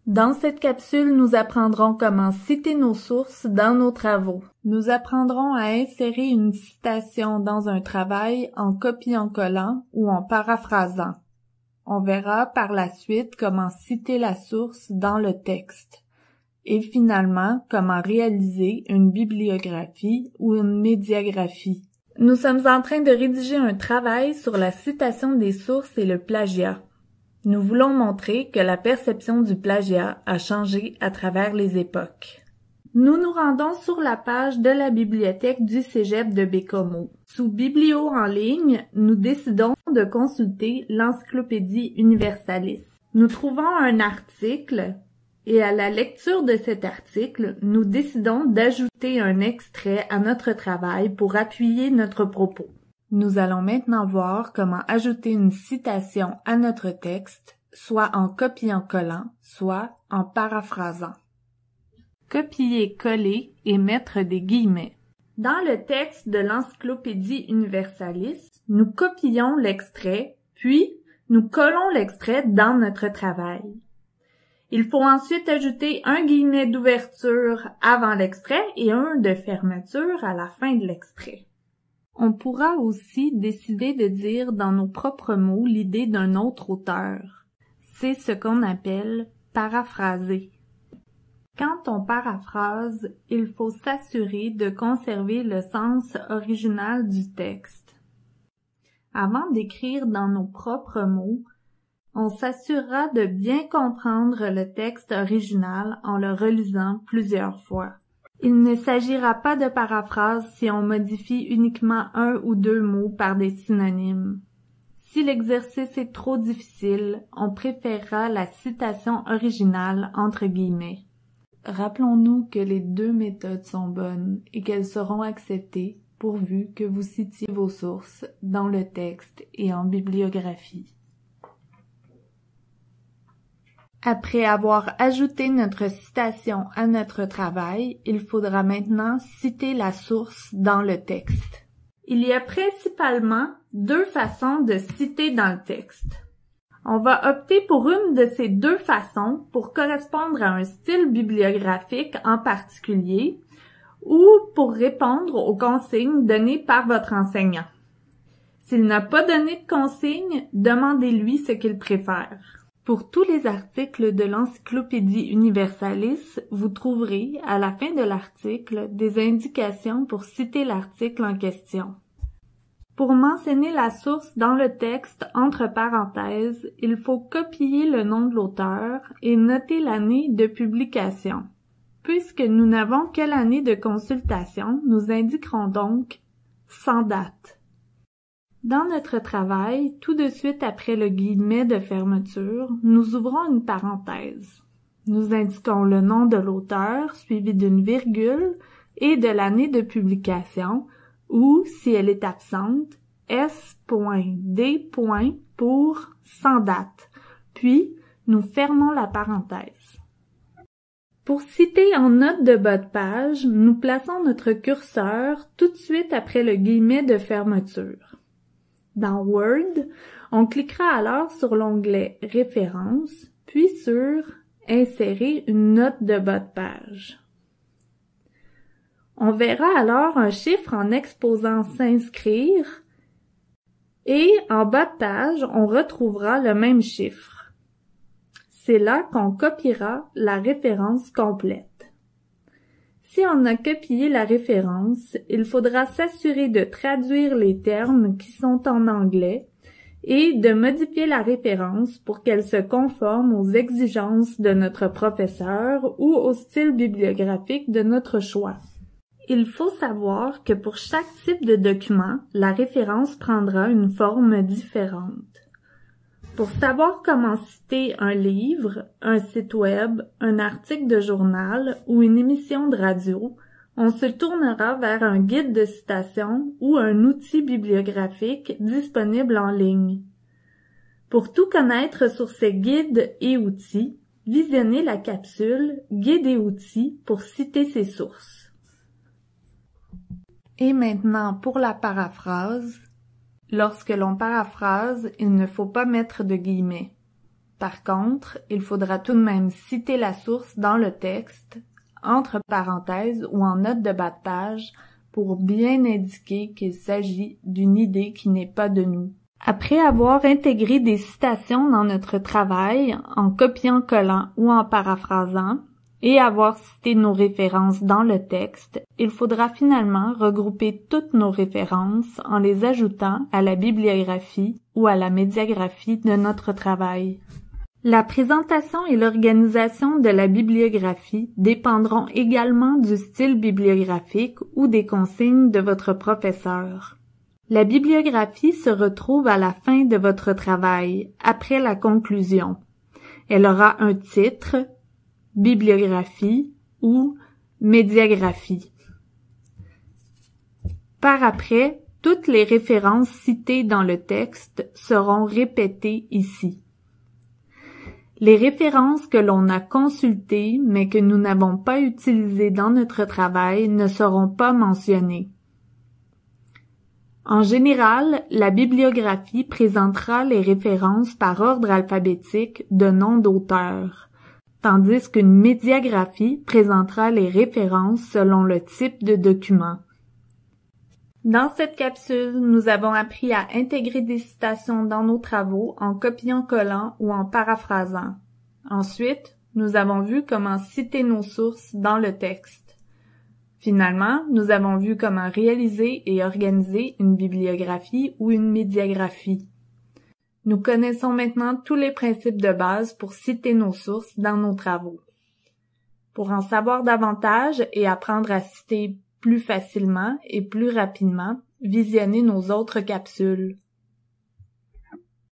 Dans cette capsule, nous apprendrons comment citer nos sources dans nos travaux. Nous apprendrons à insérer une citation dans un travail en copiant-collant ou en paraphrasant. On verra par la suite comment citer la source dans le texte. Et finalement, comment réaliser une bibliographie ou une médiagraphie. Nous sommes en train de rédiger un travail sur la citation des sources et le plagiat. Nous voulons montrer que la perception du plagiat a changé à travers les époques. Nous nous rendons sur la page de la bibliothèque du Cégep de Baie-Comeau. Sous Biblio en ligne, nous décidons de consulter l'Encyclopédie Universalis. Nous trouvons un article et à la lecture de cet article, nous décidons d'ajouter un extrait à notre travail pour appuyer notre propos. Nous allons maintenant voir comment ajouter une citation à notre texte, soit en copiant-collant, soit en paraphrasant. Copier-coller et mettre des guillemets. Dans le texte de l'Encyclopédie Universalis, nous copions l'extrait, puis nous collons l'extrait dans notre travail. Il faut ensuite ajouter un guillemet d'ouverture avant l'extrait et un de fermeture à la fin de l'extrait. On pourra aussi décider de dire dans nos propres mots l'idée d'un autre auteur. C'est ce qu'on appelle paraphraser. Quand on paraphrase, il faut s'assurer de conserver le sens original du texte. Avant d'écrire dans nos propres mots, on s'assurera de bien comprendre le texte original en le relisant plusieurs fois. Il ne s'agira pas de paraphrase si on modifie uniquement un ou deux mots par des synonymes. Si l'exercice est trop difficile, on préférera la citation originale entre guillemets. Rappelons-nous que les deux méthodes sont bonnes et qu'elles seront acceptées pourvu que vous citiez vos sources dans le texte et en bibliographie. Après avoir ajouté notre citation à notre travail, il faudra maintenant citer la source dans le texte. Il y a principalement deux façons de citer dans le texte. On va opter pour une de ces deux façons pour correspondre à un style bibliographique en particulier ou pour répondre aux consignes données par votre enseignant. S'il n'a pas donné de consignes, demandez-lui ce qu'il préfère. Pour tous les articles de l'Encyclopédie Universalis, vous trouverez, à la fin de l'article, des indications pour citer l'article en question. Pour mentionner la source dans le texte entre parenthèses, il faut copier le nom de l'auteur et noter l'année de publication. Puisque nous n'avons que l'année de consultation, nous indiquerons donc sans date. Dans notre travail, tout de suite après le guillemet de fermeture, nous ouvrons une parenthèse. Nous indiquons le nom de l'auteur suivi d'une virgule et de l'année de publication ou, si elle est absente, S.D. pour sans date. Puis, nous fermons la parenthèse. Pour citer en note de bas de page, nous plaçons notre curseur tout de suite après le guillemet de fermeture. Dans Word, on cliquera alors sur l'onglet Références, puis sur Insérer une note de bas de page. On verra alors un chiffre en exposant S'inscrire et en bas de page, on retrouvera le même chiffre. C'est là qu'on copiera la référence complète. Si on a copié la référence, il faudra s'assurer de traduire les termes qui sont en anglais et de modifier la référence pour qu'elle se conforme aux exigences de notre professeur ou au style bibliographique de notre choix. Il faut savoir que pour chaque type de document, la référence prendra une forme différente. Pour savoir comment citer un livre, un site web, un article de journal ou une émission de radio, on se tournera vers un guide de citation ou un outil bibliographique disponible en ligne. Pour tout connaître sur ces guides et outils, visionnez la capsule « Guides et outils » pour citer ces sources. Et maintenant pour la paraphrase. Lorsque l'on paraphrase, il ne faut pas mettre de guillemets. Par contre, il faudra tout de même citer la source dans le texte, entre parenthèses ou en note de bas de page, pour bien indiquer qu'il s'agit d'une idée qui n'est pas de nous. Après avoir intégré des citations dans notre travail, en copiant-collant ou en paraphrasant, et avoir cité nos références dans le texte, il faudra finalement regrouper toutes nos références en les ajoutant à la bibliographie ou à la médiagraphie de notre travail. La présentation et l'organisation de la bibliographie dépendront également du style bibliographique ou des consignes de votre professeur. La bibliographie se retrouve à la fin de votre travail, après la conclusion. Elle aura un titre, bibliographie ou médiagraphie. Par après, toutes les références citées dans le texte seront répétées ici. Les références que l'on a consultées mais que nous n'avons pas utilisées dans notre travail ne seront pas mentionnées. En général, la bibliographie présentera les références par ordre alphabétique de nom d'auteur, tandis qu'une médiagraphie présentera les références selon le type de document. Dans cette capsule, nous avons appris à intégrer des citations dans nos travaux en copiant-collant ou en paraphrasant. Ensuite, nous avons vu comment citer nos sources dans le texte. Finalement, nous avons vu comment réaliser et organiser une bibliographie ou une médiagraphie. Nous connaissons maintenant tous les principes de base pour citer nos sources dans nos travaux. Pour en savoir davantage et apprendre à citer plus facilement et plus rapidement, visionnez nos autres capsules.